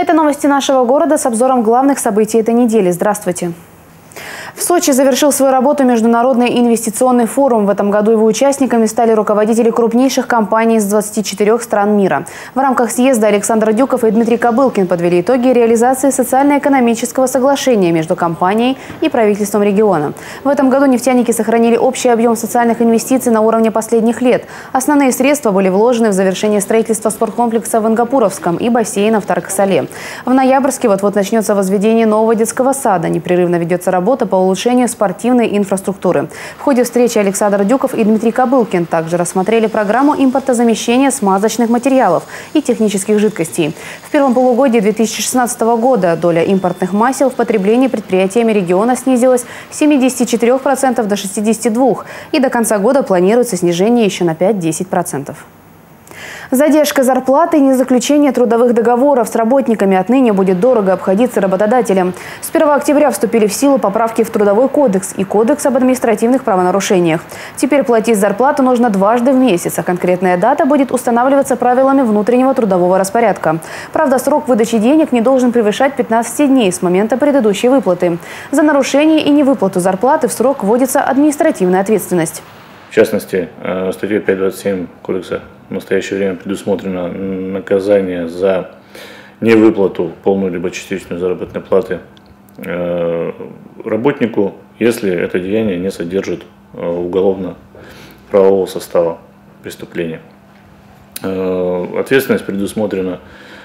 Это новости нашего города с обзором главных событий этой недели. Здравствуйте. В Сочи завершил свою работу Международный инвестиционный форум. В этом году его участниками стали руководители крупнейших компаний из 24 стран мира. В рамках съезда Александр Дюков и Дмитрий Кобылкин подвели итоги реализации социально-экономического соглашения между компанией и правительством региона. В этом году нефтяники сохранили общий объем социальных инвестиций на уровне последних лет. Основные средства были вложены в завершение строительства спорткомплекса в Ингапуровском и бассейна в Тарко-Сале. В Ноябрьске вот-вот начнется возведение нового детского сада. Непрерывно ведется работа по улучшению спортивной инфраструктуры. В ходе встречи Александр Дюков и Дмитрий Кобылкин также рассмотрели программу импортозамещения смазочных материалов и технических жидкостей. В первом полугодии 2016 года доля импортных масел в потреблении предприятиями региона снизилась с 74% до 62%. И до конца года планируется снижение еще на 5–10%. Задержка зарплаты и незаключение трудовых договоров с работниками отныне будет дорого обходиться работодателям. С 1 октября вступили в силу поправки в Трудовой кодекс и Кодекс об административных правонарушениях. Теперь платить зарплату нужно дважды в месяц, а конкретная дата будет устанавливаться правилами внутреннего трудового распорядка. Правда, срок выдачи денег не должен превышать 15 дней с момента предыдущей выплаты. За нарушение и невыплату зарплаты в срок вводится административная ответственность. В частности, статьей 5.27 Кодекса в настоящее время предусмотрено наказание за невыплату полную либо частичную заработной платы работнику, если это деяние не содержит уголовно-правового состава преступления. Ответственность предусмотрена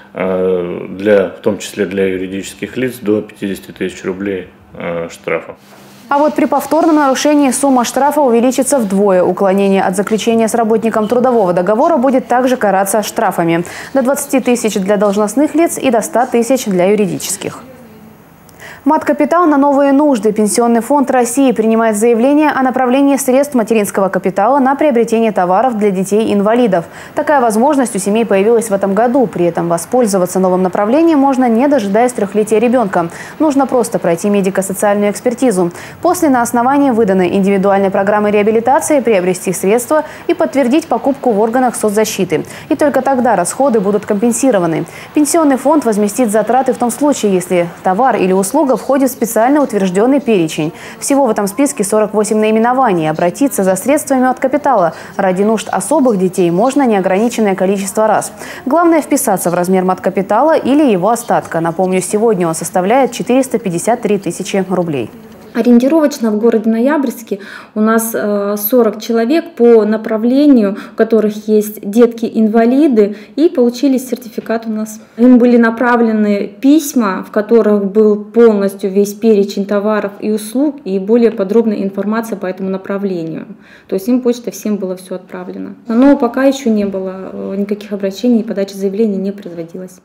в том числе для юридических лиц до 50 тысяч рублей штрафа. А вот при повторном нарушении сумма штрафа увеличится вдвое. Уклонение от заключения с работником трудового договора будет также караться штрафами. До 20 тысяч для должностных лиц и до 100 тысяч для юридических. Мат-капитал на новые нужды. Пенсионный фонд России принимает заявление о направлении средств материнского капитала на приобретение товаров для детей-инвалидов. Такая возможность у семей появилась в этом году. При этом воспользоваться новым направлением можно, не дожидаясь трехлетия ребенка. Нужно просто пройти медико-социальную экспертизу. После на основании выданной индивидуальной программы реабилитации приобрести средства и подтвердить покупку в органах соцзащиты. И только тогда расходы будут компенсированы. Пенсионный фонд возместит затраты в том случае, если товар или услуга входит в специально утвержденный перечень. Всего в этом списке 48 наименований. Обратиться за средствами от капитала ради нужд особых детей можно неограниченное количество раз. Главное – вписаться в размер мат-капитала или его остатка. Напомню, сегодня он составляет 453 тысячи рублей. Ориентировочно в городе Ноябрьске у нас 40 человек по направлению, у которых есть детки-инвалиды, и получили сертификат у нас. Им были направлены письма, в которых был полностью весь перечень товаров и услуг и более подробная информация по этому направлению. То есть им почтой всем было все отправлено. Но пока еще не было никаких обращений, подача заявлений не производилась.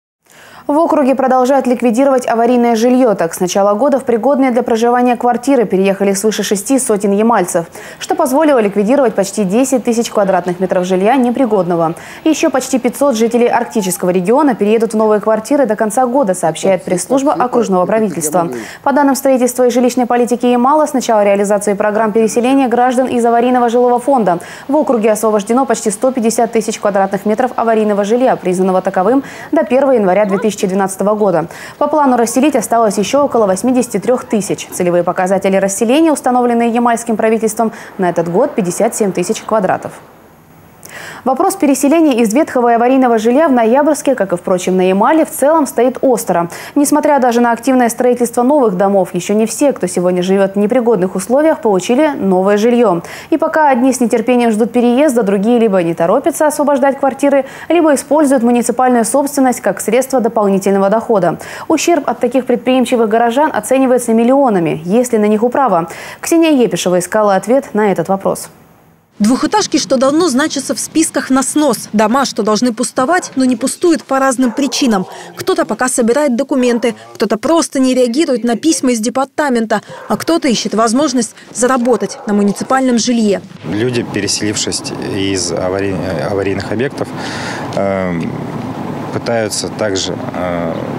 В округе продолжают ликвидировать аварийное жилье. Так, с начала года в пригодные для проживания квартиры переехали свыше 6 сотен ямальцев, что позволило ликвидировать почти 10 тысяч квадратных метров жилья непригодного. Еще почти 500 жителей арктического региона переедут в новые квартиры до конца года, сообщает пресс-служба окружного правительства. По данным строительства и жилищной политики Ямала, с начала реализации программ переселения граждан из аварийного жилого фонда в округе освобождено почти 150 тысяч квадратных метров аварийного жилья, признанного таковым до 1 января 2012 года. По плану расселить осталось еще около 83 тысяч. Целевые показатели расселения, установленные ямальским правительством, на этот год 57 тысяч квадратов. Вопрос переселения из ветхого и аварийного жилья в Ноябрьске, как и, впрочем, на Ямале, в целом стоит остро. Несмотря даже на активное строительство новых домов, еще не все, кто сегодня живет в непригодных условиях, получили новое жилье. И пока одни с нетерпением ждут переезда, другие либо не торопятся освобождать квартиры, либо используют муниципальную собственность как средство дополнительного дохода. Ущерб от таких предприимчивых горожан оценивается миллионами, если на них управа. Ксения Епишева искала ответ на этот вопрос. Двухэтажки, что давно значатся в списках на снос. Дома, что должны пустовать, но не пустуют по разным причинам. Кто-то пока собирает документы, кто-то просто не реагирует на письма из департамента, а кто-то ищет возможность заработать на муниципальном жилье. Люди, переселившись из аварийных объектов, пытаются также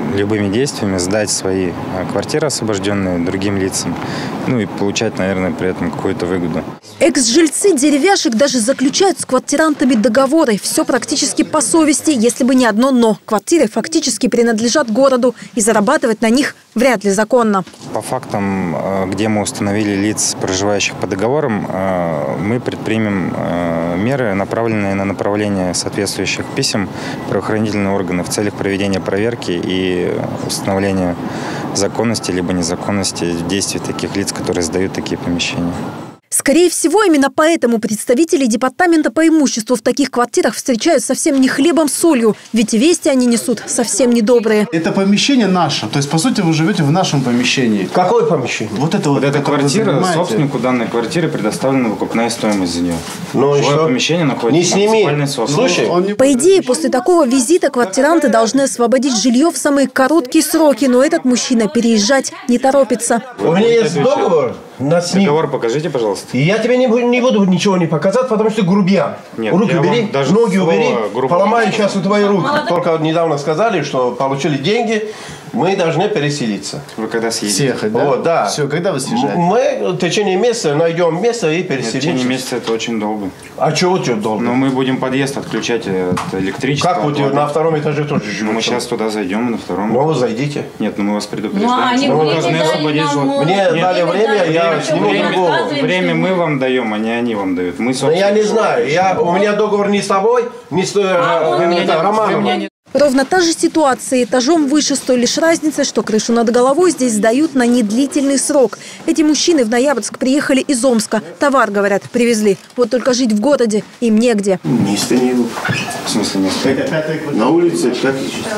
любыми действиями сдать свои квартиры освобожденные другим лицам, ну и получать, наверное, при этом какую-то выгоду. Экс-жильцы деревяшек даже заключают с квартирантами договоры. Все практически по совести, если бы не одно «но». Квартиры фактически принадлежат городу, и зарабатывать на них вряд ли законно. По фактам, где мы установили лиц, проживающих по договорам, мы предпримем меры, направленные на направление соответствующих писем в правоохранительные органы в целях проведения проверки и установления законности либо незаконности действий таких лиц, которые сдают такие помещения. Скорее всего, именно поэтому представители департамента по имуществу в таких квартирах встречают совсем не хлебом с солью, ведь вести они несут совсем недобрые. Это помещение наше, то есть, по сути, вы живете в нашем помещении. Какое помещение? Вот эта квартира, собственнику данной квартиры предоставлена выкупная стоимость за нее. Ну и что? Помещение находится не сними. Слушай, По идее, после такого визита квартиранты должны освободить жилье в самые короткие сроки, но этот мужчина переезжать не торопится. У меня есть договор. Договор покажите, пожалуйста. И я тебе не буду ничего не показать, потому что ты грубиян. Нет, руки убери, даже ноги убери, поломаю сейчас у твои руки. Только недавно сказали, что получили деньги, мы должны переселиться. Вы когда съедете? Съехать, да? Вот, да. Все, когда вы съезжаете? Мы в течение месяца найдем место и переселимся. В течение месяца это очень долго. А чего долго? Но мы будем подъезд отключать от электричества. Как вы на втором этаже тоже живете? Мы сейчас туда зайдем, на втором. Ну, вы зайдите. Нет, мы вас предупреждаем. Мы должны освободить жилое. Мне дали время, я сниму другого. Время мы вам даем, а не они вам дают. Мы, но я не знаю. У меня договор не с тобой, не с Романом. Ровно та же ситуация этажом выше, с той лишь разницей, что крышу над головой здесь сдают на недлительный срок. Эти мужчины в Ноябрьск приехали из Омска. Товар, говорят, привезли. Вот только жить в городе им негде. Места не было. В смысле места? На улице как?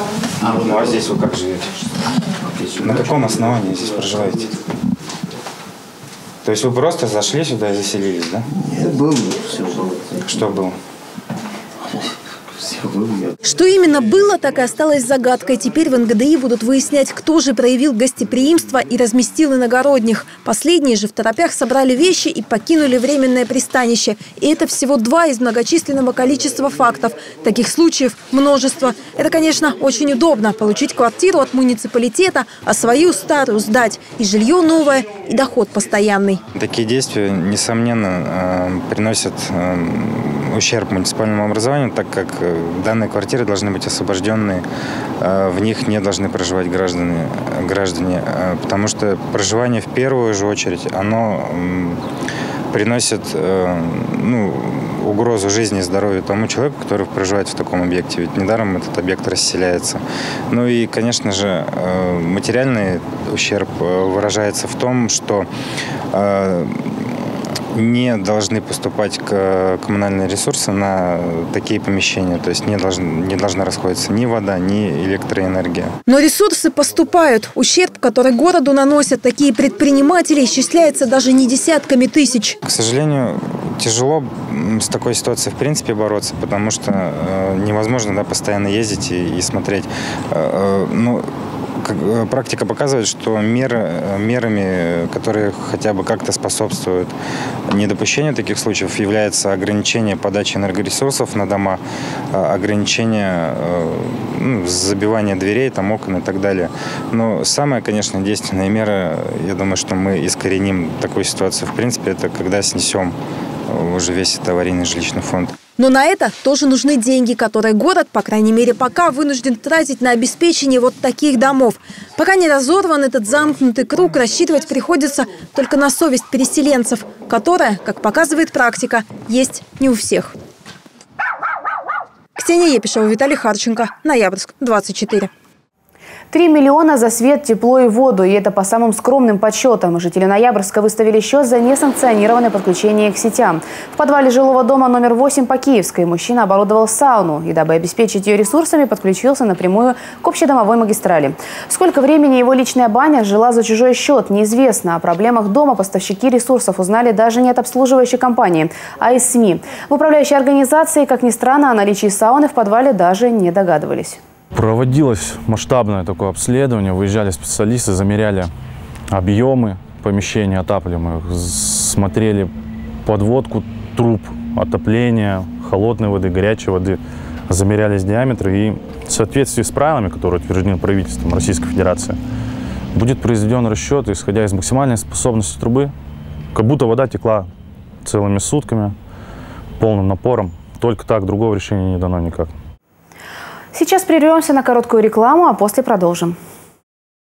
Ну а здесь вы как живете? На каком основании здесь проживаете? То есть вы просто зашли сюда и заселились, да? Нет, было. Все было. Что было? Что именно было, так и осталось загадкой. Теперь в НГДИ будут выяснять, кто же проявил гостеприимство и разместил иногородних. Последние же в торопях собрали вещи и покинули временное пристанище. И это всего 2 из многочисленного количества фактов. Таких случаев множество. Это, конечно, очень удобно – получить квартиру от муниципалитета, а свою старую сдать. И жилье новое, и доход постоянный. Такие действия, несомненно, приносят ущерб муниципальному образованию, так как данные квартиры должны быть освобожденные, в них не должны проживать граждане, потому что проживание в первую же очередь, оно приносит угрозу жизни и здоровью тому человеку, который проживает в таком объекте. Ведь недаром этот объект расселяется. Ну и, конечно же, материальный ущерб выражается в том, что не должны поступать коммунальные ресурсы на такие помещения. То есть не должна расходиться ни вода, ни электроэнергия. Но ресурсы поступают. Ущерб, который городу наносят такие предприниматели, исчисляется даже не десятками тысяч. К сожалению, тяжело с такой ситуацией в принципе бороться, потому что невозможно постоянно ездить и смотреть. Практика показывает, что мерами, которые хотя бы как-то способствуют недопущению таких случаев, является ограничение подачи энергоресурсов на дома, ограничение забивания дверей, окон и так далее. Но самая, конечно, действенная мера, я думаю, что мы искореним такую ситуацию в принципе, это когда снесем уже весь этот аварийный жилищный фонд. Но на это тоже нужны деньги, которые город, по крайней мере пока, вынужден тратить на обеспечение вот таких домов. Пока не разорван этот замкнутый круг, рассчитывать приходится только на совесть переселенцев, которая, как показывает практика, есть не у всех. Ксения Епишева, Виталий Харченко, Ноябрьск, 24. 3 миллиона за свет, тепло и воду. И это по самым скромным подсчетам. Жители Ноябрьска выставили счет за несанкционированное подключение к сетям. В подвале жилого дома номер 8 по Киевской мужчина оборудовал сауну. И дабы обеспечить ее ресурсами, подключился напрямую к общедомовой магистрали. Сколько времени его личная баня жила за чужой счет, неизвестно. О проблемах дома поставщики ресурсов узнали даже не от обслуживающей компании, а из СМИ. В управляющей организации, как ни странно, о наличии сауны в подвале даже не догадывались. Проводилось масштабное такое обследование, выезжали специалисты, замеряли объемы помещений отапливаемых, смотрели подводку труб отопления, холодной воды, горячей воды, замерялись диаметры, и в соответствии с правилами, которые утверждены правительством Российской Федерации, будет произведен расчет, исходя из максимальной способности трубы, как будто вода текла целыми сутками, полным напором. Только так, другого решения не дано никак. Сейчас прервемся на короткую рекламу, а после продолжим.